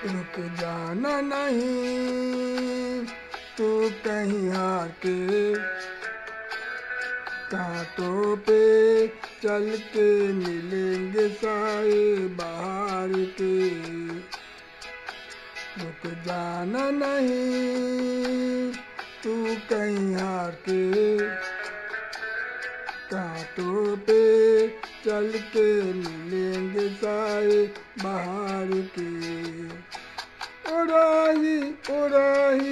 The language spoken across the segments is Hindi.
रुक जाना नहीं तू कहीं हार के, कांटों पे चल के मिलेंगे साए बाहर के। रुक जाना नहीं तू कहीं हार के, कांटों पे चल के मिलेंगे साए बाहर के। उड़ाही उड़ाही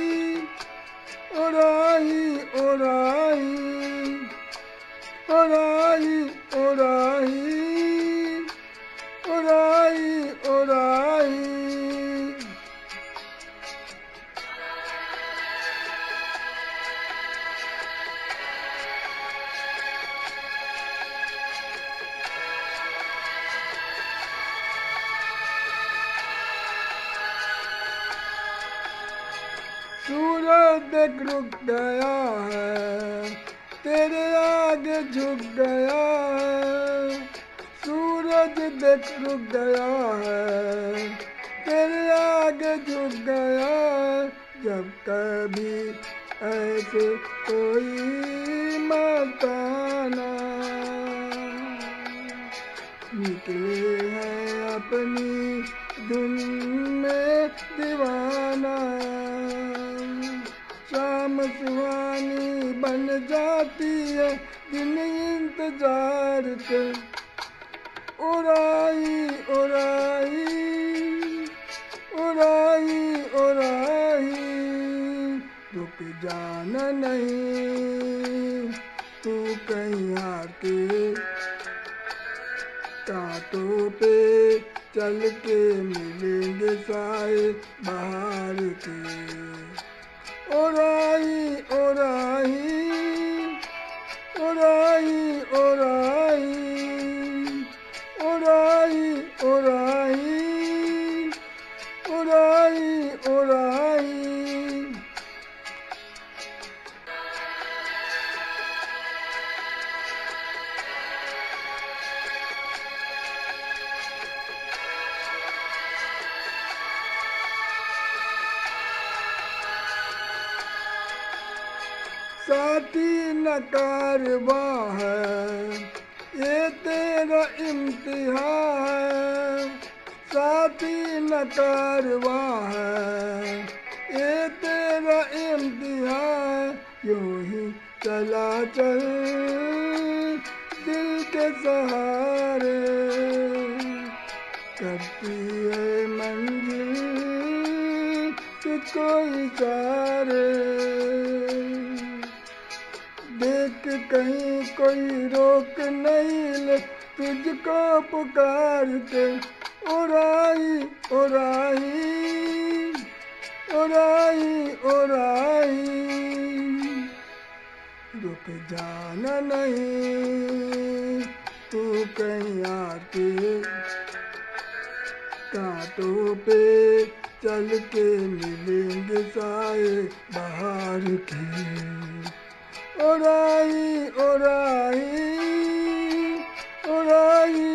उड़ाही उड़ाही उड़ाही उड़ाही उड़ाही उड़ाही। सूरज देख रुक गया है, तेरे आगे झुक गया है। सूरज देख रुक गया है, तेरे आगे झुक गया है। जब कभी ऐसे कोई मत आना, निकले हैं अपनी धुन में दीवाना। शाम सुहानी बन जाती है दिन इंतजार के। उड़ाई उड़ाई उड़ाई उड़ाई, रुक जाना नहीं तू कहीं हार के, कांटों पे चल के मिलेंगे साए बाहर के। उड़ाई उड़ाई उड़ाई उड़ाई उड़ाई उड़ाई उड़ाई उड़ाई। साथी न कारवां है ये तेरा इम्तिहान है। साथी न कारवां है ये तेरा इम्तिहान। यूं ही चला चल दिल के सहारे, करती है मंजिल तुझको इशारे। देख कहीं कोई रोक नहीं ले तुझको पुकार के। उड़ाई उड़ाई उड़ाई उड़ाई, रुक जाना नहीं तू कहीं आके, कांटों पे चल के मिलेंगे साए बाहर के। उड़ाई उड़ाई उड़ाई